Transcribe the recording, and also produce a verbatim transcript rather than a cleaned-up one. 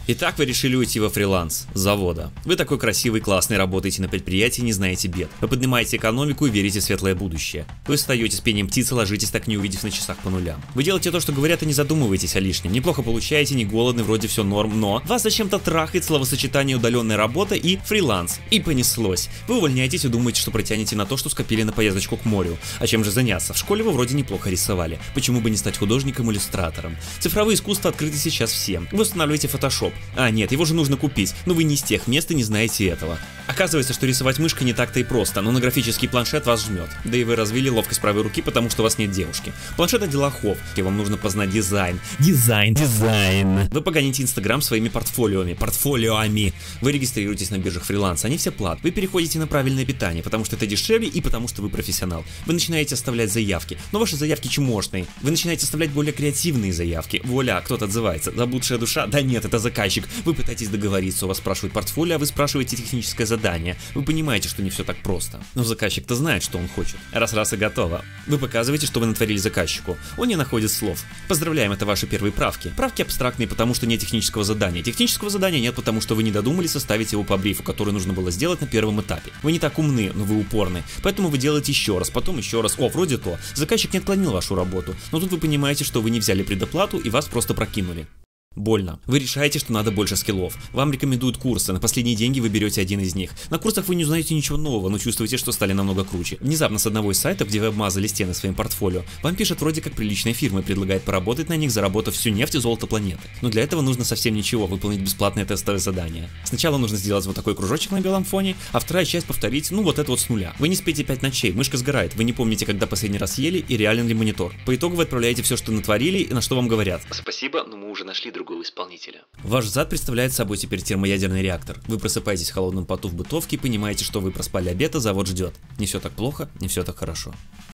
Итак, вы решили уйти во фриланс с завода. Вы такой красивый, классный, работаете на предприятии, не знаете бед. Вы поднимаете экономику и верите в светлое будущее. Вы встаете с пением птицы, ложитесь, так не увидев на часах по нулям. Вы делаете то, что говорят, и не задумываетесь о лишнем. Неплохо получаете, не голодны, вроде все норм, но вас зачем-то трахает словосочетание удаленная работа и фриланс. И понеслось. Вы увольняетесь и думаете, что протянете на то, что скопили на поездочку к морю. А чем же заняться? В школе вы вроде неплохо рисовали. Почему бы не стать художником-иллюстратором? Цифровые искусства открыты сейчас всем. Вы устанавливаете Photoshop. А нет, его же нужно купить, но вы не из тех мест и не знаете этого. Оказывается, что рисовать мышкой не так-то и просто, но на графический планшет вас жмет. Да и вы развили ловкость правой руки, потому что у вас нет девушки. Планшет — это делохов, и вам нужно познать дизайн. Дизайн, дизайн. Вы погоните Инстаграм своими портфолиоми, портфолиоами. Вы регистрируетесь на биржах фриланса, они все плат. Вы переходите на правильное питание, потому что это дешевле и потому что вы профессионал. Вы начинаете оставлять заявки, но ваши заявки чмошные. Вы начинаете оставлять более креативные заявки. Вуаля, кто-то отзывается. Заблудшая душа? Да нет, это заказчик. Вы пытаетесь договориться, у вас спрашивают портфолио, а вы спрашиваете техническое задание. Вы понимаете, что не все так просто. Но заказчик-то знает, что он хочет. Раз-раз и готово. Вы показываете, что вы натворили заказчику. Он не находит слов. Поздравляем, это ваши первые правки. Правки абстрактные, потому что нет технического задания. Технического задания нет, потому что вы не додумали составить его по брифу, который нужно было сделать на первом этапе. Вы не так умны, но вы упорны. Поэтому вы делаете еще раз, потом еще раз. О, вроде то. Заказчик не отклонил вашу работу. Но тут вы понимаете, что вы не взяли предоплату и вас просто прокинули. Больно. Вы решаете, что надо больше скиллов. Вам рекомендуют курсы, на последние деньги вы берете один из них. На курсах вы не узнаете ничего нового, но чувствуете, что стали намного круче. Внезапно с одного из сайтов, где вы обмазали стены своим портфолио, вам пишет вроде как приличная фирма и предлагает поработать на них, заработав всю нефть и золото планеты. Но для этого нужно совсем ничего, выполнить бесплатное тестовое задание. Сначала нужно сделать вот такой кружочек на белом фоне, а вторая часть повторить, ну вот это вот с нуля. Вы не спите пять ночей, мышка сгорает, вы не помните, когда последний раз ели и реален ли монитор. По итогу вы отправляете все, что натворили и на что вам говорят. Спасибо, но мы уже нашли другого исполнителя. Ваш зад представляет собой теперь термоядерный реактор. Вы просыпаетесь в холодном поту в бытовке и понимаете, что вы проспали обед, а завод ждет. Не все так плохо, не все так хорошо.